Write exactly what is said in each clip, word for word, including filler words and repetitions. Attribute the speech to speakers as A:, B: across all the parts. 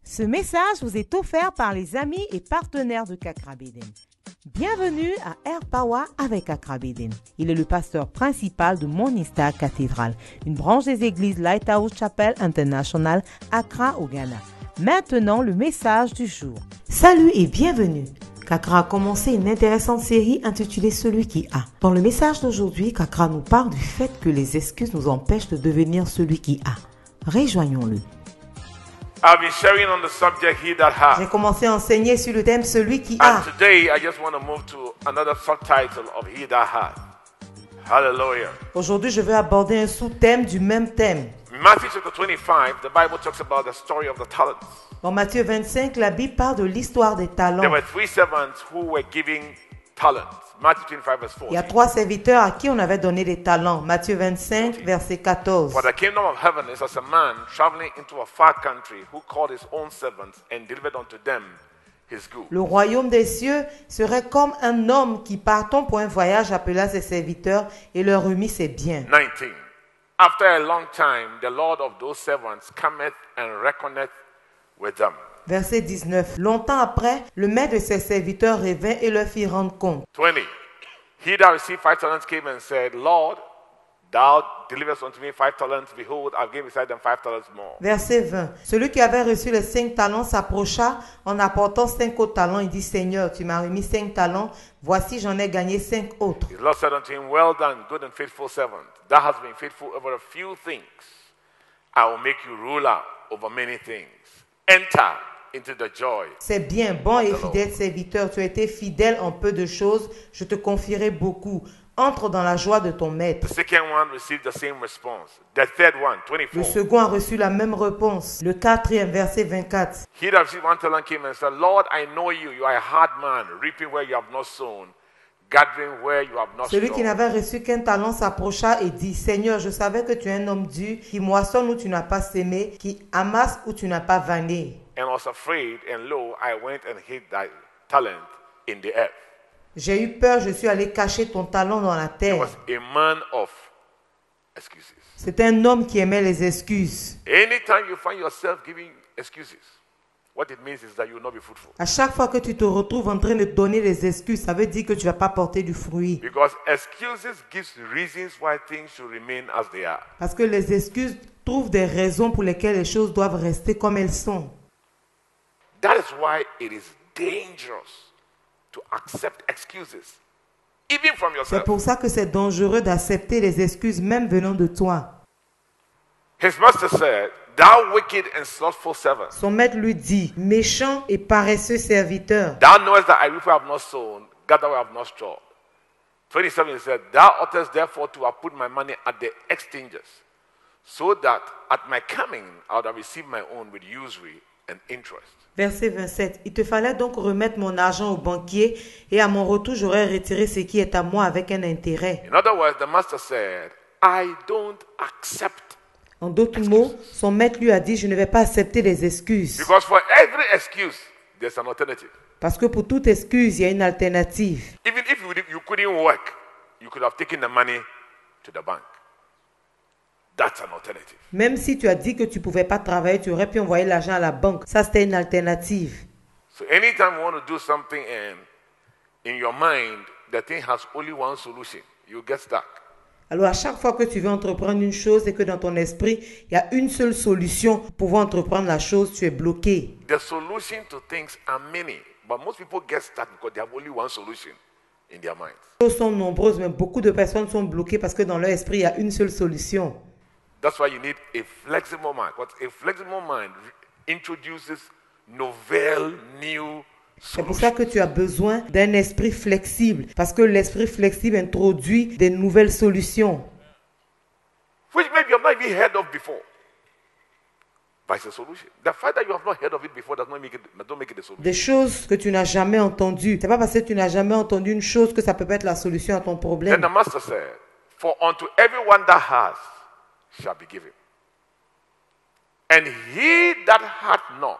A: Ce message vous est offert par les amis et partenaires de Kakrabeden. Bienvenue à Air Power avec Kakrabeden. Il est le pasteur principal de Morning Star Cathédrale, une branche des églises Lighthouse Chapel International, Accra au Ghana. Maintenant, le message du jour. Salut et bienvenue. Kakra a commencé une intéressante série intitulée Celui qui a. Dans le message d'aujourd'hui, Kakra nous parle du fait que les excuses nous empêchent de devenir celui qui a. Rejoignons-le.
B: I've been sharing on the subject he that has.
A: J'ai commencé à enseigner sur le thème Celui qui
B: And
A: a.
B: today I just want to move to another subtitle of he that has. Hallelujah.
A: Aujourd'hui, je vais aborder un sous-thème du même thème.
B: Matthew chapter twenty-five, the Bible talks about the story of the talents.
A: Dans Matthieu vingt-cinq, la Bible parle de l'histoire des talents.
B: There were three servants who were giving talents. Matthew twenty-five verse
A: Il y a
B: fourteen.
A: trois serviteurs à qui on avait donné des talents. Matthieu vingt-cinq, verset quatorze.
B: For the kingdom of heaven is as a man traveling into a far country who called his own servants and delivered unto them his goods.
A: Le royaume des cieux serait comme un homme qui, partant pour un voyage, appela ses serviteurs et leur remit ses biens.
B: nineteen. After a long time, the Lord of those servants cometh and reckoneth with them.
A: Verset dix-neuf. Longtemps après, le maître de ses serviteurs revint et leur fit rendre compte.
B: twenty. He that received five talents came and said, Lord, thou deliverest unto me five talents. Behold, I've given beside them five talents more.
A: Verset vingt. Celui qui avait reçu les cinq talents s'approcha en apportant cinq autres talents. Il dit, Seigneur, tu m'as remis cinq talents. Voici, j'en ai gagné cinq autres.
B: His Lord said unto him, Well done, good and faithful servant. Thou hast been faithful over a few things. I will make you ruler over many things. Enter into the joy.
A: C'est bien, bon et fidèle serviteur. Tu as été fidèle en peu de choses. Je te confierai beaucoup. Entre dans la joie de ton maître.
B: The second one received the same response. The third one,
A: Le
B: twenty-four.
A: second a reçu la même réponse. Le quatrième, verset vingt-quatre.
B: He that received one talent came and said, Lord, I know you. You are a hard man, reaping where you have not sown, gathering where you have not
A: Celui qui
B: stored.
A: n'avait reçu qu'un talent s'approcha et dit, Seigneur, je savais que tu es un homme dur, qui moissonne où tu n'as pas sémé, qui amasse où tu n'as pas vanné.
B: And was afraid, and lo, I went and hid thy talent in the earth.
A: J'ai eu peur, je suis allé cacher ton talent dans la
B: He
A: terre.
B: was a man of excuses.
A: C'est un homme qui aimait les excuses.
B: Anytime you find yourself giving excuses, what it means is that you will not be fruitful.
A: À chaque fois que tu te retrouves en train de donner des excuses, ça veut dire que tu ne vas pas porter du fruit.
B: Because excuses gives reasons why things should remain as they are.
A: Parce que les excuses trouvent des raisons pour lesquelles les choses doivent rester comme elles sont.
B: That is why it is dangerous to accept excuses, even from
A: C'est
B: yourself.
A: pour ça que c'est dangereux d'accepter les excuses même venant de toi.
B: His master said, Thou wicked and slothful servant,
A: Son maître lui dit, méchant et paresseux serviteur,
B: thou knowest that I reap where I have not sown, gather where I have not stored. twenty-seven, he said, Thou oughtest therefore to have put my money at the exchangers, so that at my coming I would have received my own with usury and interest.
A: verset vingt-sept. Il te fallait donc remettre mon argent au banquier et à mon retour j'aurais retiré ce qui est à moi avec un intérêt.
B: In other words, the master said, I don't accept.
A: En d'autres mots, son maître lui a dit, je ne vais pas accepter les excuses.
B: Because for every excuse, there's an alternative.
A: Parce que pour toute excuse, il y a une alternative.
B: Even if you, you couldn't work, you could have taken the money to the bank. That's an alternative.
A: Même si tu as dit que tu ne pouvais pas travailler, tu aurais pu envoyer l'argent à la banque. Ça, c'était une alternative.
B: So anytime you want to do something and in your mind, the thing has only one solution, you get stuck.
A: Alors, à chaque fois que tu veux entreprendre une chose et que dans ton esprit, il y a une seule solution pour pouvoir entreprendre la chose, tu es bloqué.
B: The solution to things are many, but most people get stuck because they have only one solution in their minds.
A: Les choses sont nombreuses, mais beaucoup de personnes sont bloquées parce que dans leur esprit, il y a une seule solution.
B: That's why you need a flexible mind. What a flexible mind introduces novel, new
A: C'est pour ça
B: solutions.
A: que tu as besoin d'un esprit flexible. Parce que l'esprit flexible introduit des nouvelles solutions.
B: Which maybe you have not even heard of before. But it's a solution. The fact that you have not heard of it before does not make it, don't make it a solution.
A: Des choses que tu n'as jamais entendues. C'est pas parce que tu n'as jamais entendu une chose que ça peut pas être la solution à ton
B: Then
A: problème.
B: the master said, For unto everyone that has shall be given. And he that hath not,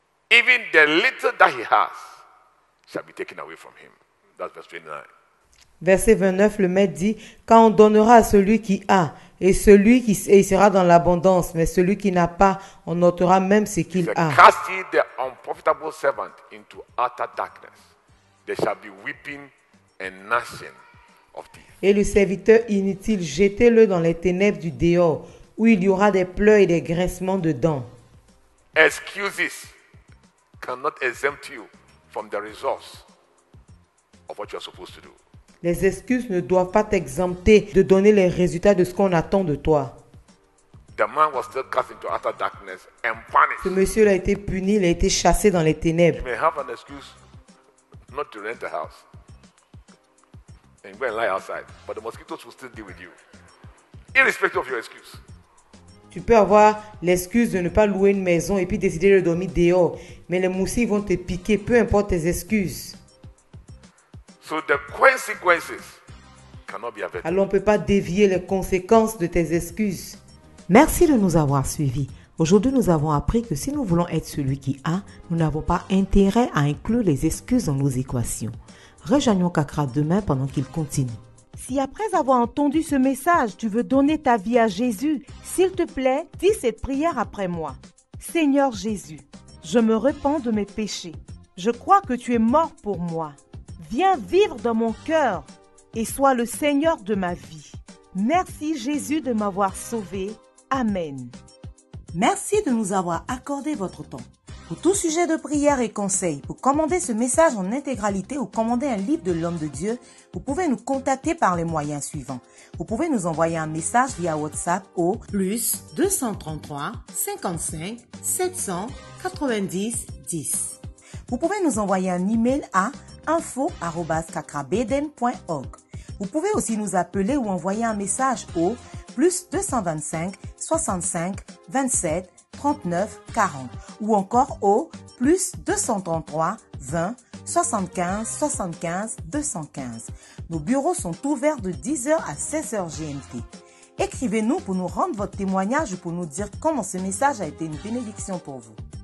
B: even the little that he has, shall be taken away from him. That's verse twenty-nine.
A: Verset vingt-neuf, le maître dit, quand on donnera à celui qui a, et celui qui et il sera dans l'abondance, mais celui qui n'a pas, on ôtera même ce qu'il a.
B: Cast ye the unprofitable servant into utter darkness. There shall be weeping and gnashing of teeth.
A: Et le serviteur inutile, jetez-le dans les ténèbres du dehors, où il y aura des pleurs et des grincements de dents.
B: Excuses cannot exempt you from the results of what you are supposed to do.
A: Les excuses ne doivent pas t'exempter de donner les résultats de ce qu'on attend de toi.
B: The man was still cast into utter darkness and punished.
A: Ce monsieur a été puni, il a été chassé dans les ténèbres.
B: You may have an excuse not to rent a house and go and lie outside, but the mosquitoes will still deal with you, irrespective of your excuse.
A: Tu peux avoir l'excuse de ne pas louer une maison et puis décider de dormir dehors, mais les moustiques vont te piquer, peu importe tes excuses.
B: So the consequences cannot be avoided.
A: Alors on ne peut pas dévier les conséquences de tes excuses. Merci de nous avoir suivis. Aujourd'hui, nous avons appris que si nous voulons être celui qui a, nous n'avons pas intérêt à inclure les excuses dans nos équations. Rejoignons Kakra demain pendant qu'il continue. Si après avoir entendu ce message, tu veux donner ta vie à Jésus, s'il te plaît, dis cette prière après moi. Seigneur Jésus, je me repens de mes péchés. Je crois que tu es mort pour moi. Viens vivre dans mon cœur et sois le Seigneur de ma vie. Merci Jésus de m'avoir sauvé. Amen. Merci de nous avoir accordé votre temps. Pour tout sujet de prière et conseils, pour commander ce message en intégralité ou commander un livre de l'homme de Dieu, vous pouvez nous contacter par les moyens suivants. Vous pouvez nous envoyer un message via WhatsApp au plus deux cent trente-trois, cinquante-cinq, sept cent quatre-vingt-dix, dix. Vous pouvez nous envoyer un email à info arobase kakrabeden point org. Vous pouvez aussi nous appeler ou envoyer un message au plus deux cent vingt-cinq, soixante-cinq, vingt-sept, trente-neuf, quarante ou encore au plus deux cent trente-trois, vingt, soixante-quinze, soixante-quinze, deux cent quinze. Nos bureaux sont ouverts de dix heures à seize heures G M T. Écrivez-nous pour nous rendre votre témoignage ou pour nous dire comment ce message a été une bénédiction pour vous.